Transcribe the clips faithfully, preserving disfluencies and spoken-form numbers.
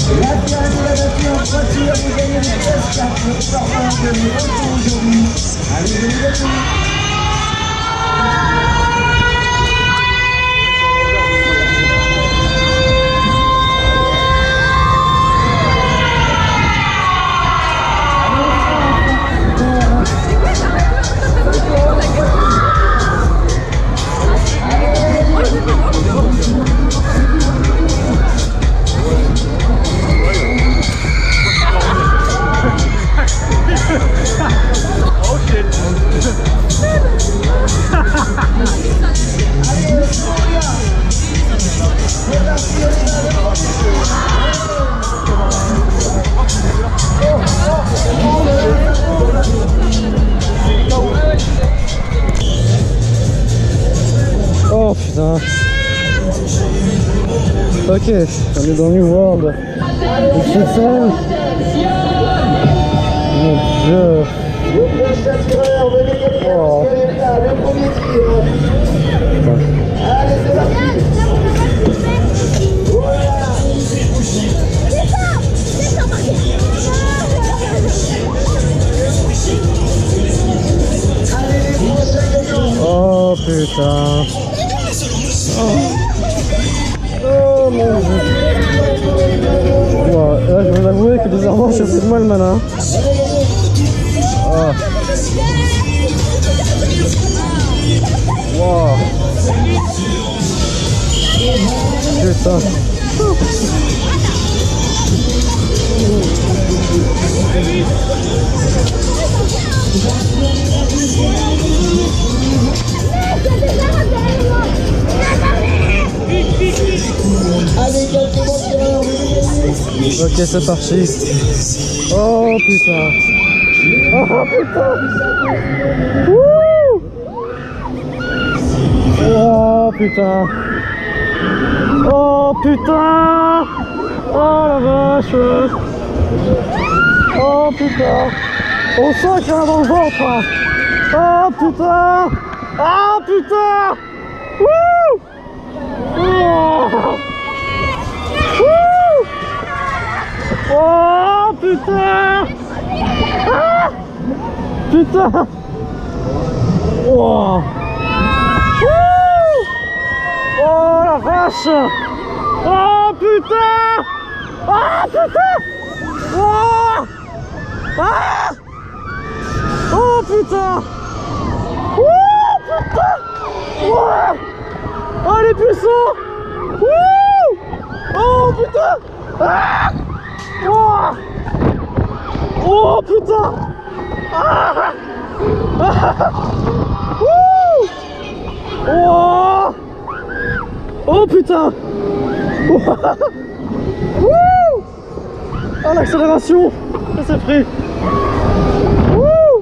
Oh putain. Ok, on est dans New World. C'est ça. Mon dieu. Oh. Oh putain. Oh, oh mon dieu. Wow. Là je vais avouer que bizarrement je fais de moi le malin. Oh. Wow. Putain. Ok, c'est parti. Oh putain. Oh putain. Wouh. Oh putain. Oh putain. Oh la vache. Oh putain. On sent qu'il y en a dans le ventre. Oh putain. Oh putain. Wouh. Oh. Oh putain. Ah. Putain. Oh. Oh la vache. Oh putain. Oh putain. Oh. Ah. Oh putain. Oh putain. Oh, oh les puissants. Wouh. Oh putain. Ah. Oh, oh putain. Ah. Ah. Oh. Oh putain. Oh, oh l'accélération. Ça c'est pris. Oh.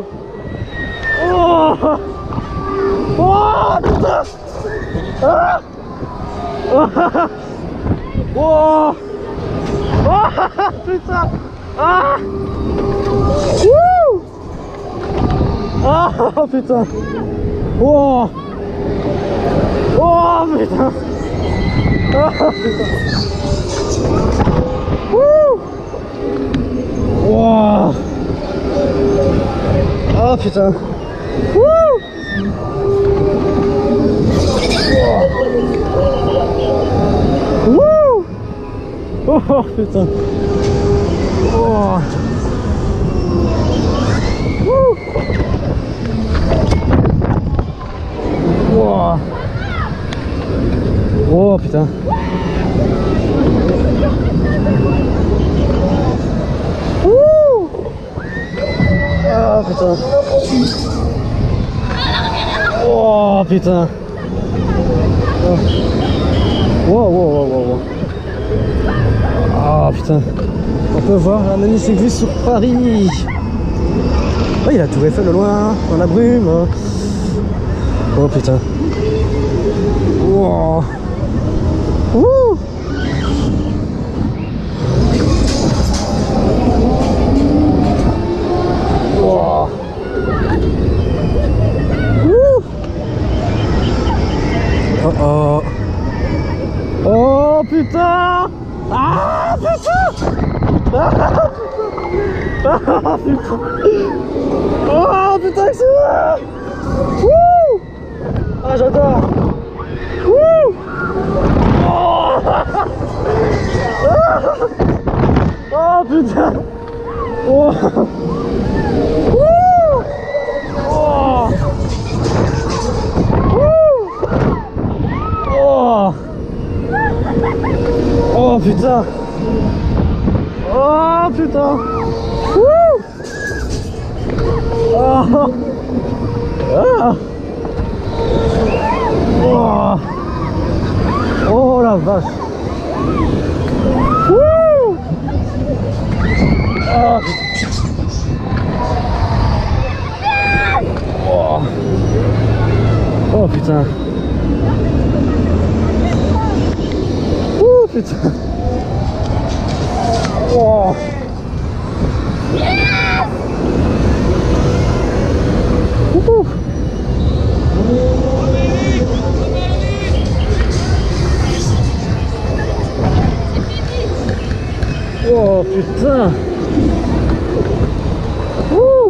Oh putain. Ah. Oh. Oh putain. Ah. Wouh. Oh putain. Oh. Oh putain. Oh putain. Wouh. Wow. Oh putain. Wouh. Wouh. Oh putain. Oh. Wouh. Wow. Oh putain. Wouh. Ah putain. Oh putain. Oh. Wow, wow, wow, wow, wow. Ah putain. On peut voir la magnifique vue sur Paris. Oh, il y a la tour Eiffel au loin, dans la brume. Oh putain. Wow. Ouh. Wow. Ouh. Oh oh. Oh putain. Ah putain. Ah putain. Oh putain que c'est vrai. Wouh. Ah j'adore. Wouh. Oh. Oh putain. Oh. Wouh. Oh. Oh. Oh putain. Oh putain. Wouh. Oh. Ah. Oh. Oh la vache. Wouh. Oh. Oh. Oh putain. Oh putain. Oh. Ouh. Oh putain. Ouh.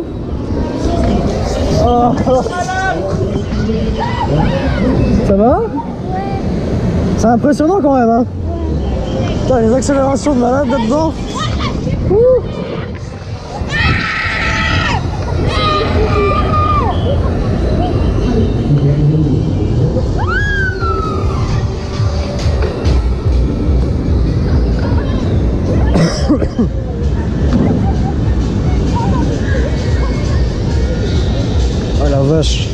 Oh. Ça va? C'est impressionnant quand même hein. Putain, les accélérations de malade là-dedans. Ouh. Oh la vache.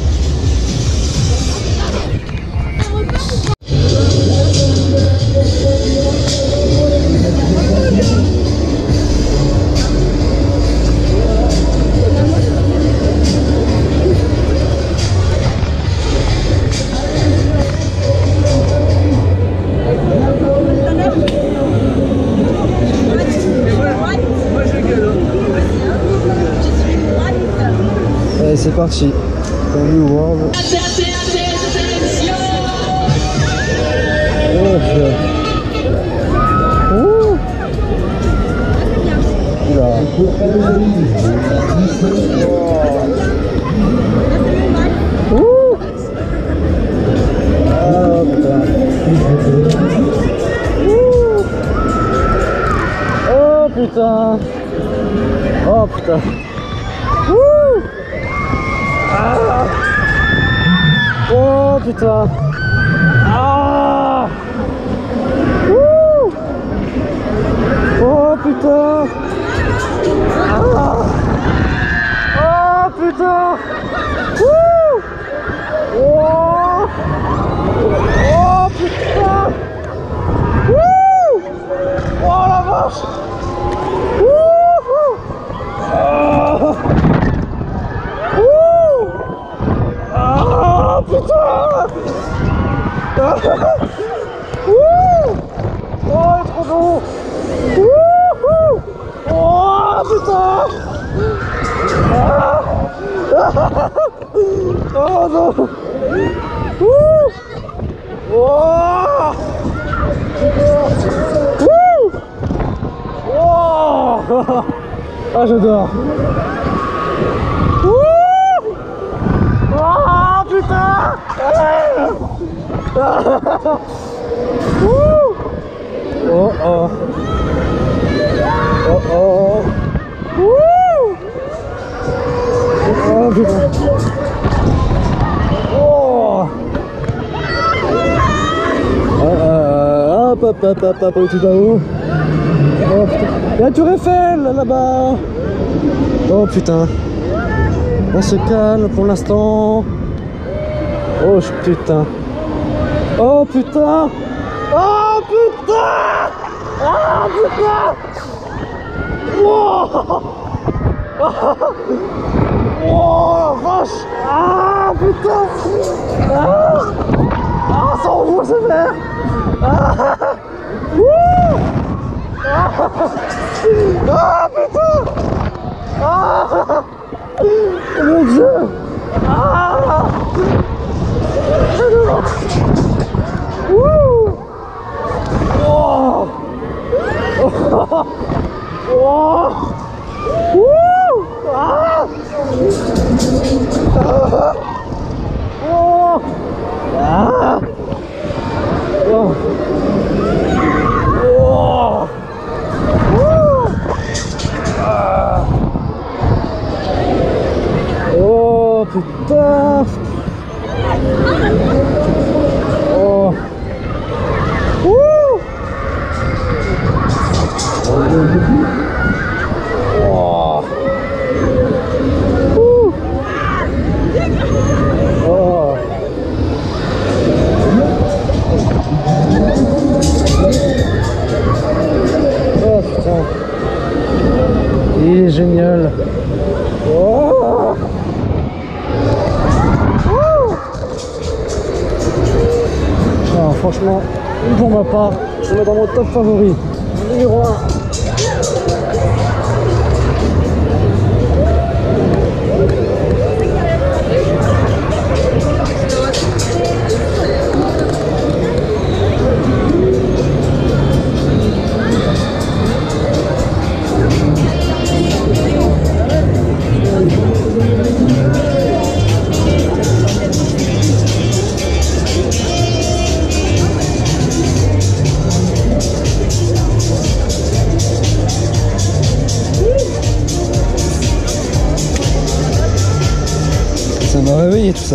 Allez, c'est parti. Salut, wow. Oh, je... Ouh. Oula. Oh. Ouh. Ah, putain. Ouh. Oh, putain. Oh, putain. Ouh. Ah. Oh putain. Ah. Ouh. Oh putain. Ah. Oh putain. Ouh. Oh. Oh putain. Ouh. Oh la vache. Ouh. Ah. Ah putain. Ouh. Oh trop bon. Ouh. Oh putain. Ah. Oh non. Ouh. Oh. Ouh. Oh. Ah j'adore. Oh putain. Oh oh. Oh oh. Oh putain. Oh. Hop hop hop hop hop tout là-haut. Oh putain. Il y a la tour Eiffel là-bas. Oh putain. On se calme pour l'instant. Oh putain. Oh putain. Oh putain. Oh putain. Wow. Oh la vache. Ah putain. Ah, ah ça envoie sévère. Ah. Ouh. Ah. Ah putain. Ah. Oh mon dieu. Ah. Ouh. Oh. franchement, pour ma part, je le mets dans mon top favori. Numéro un. Ça m'a réveillé tout ça.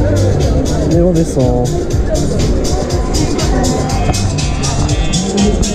Et on descend.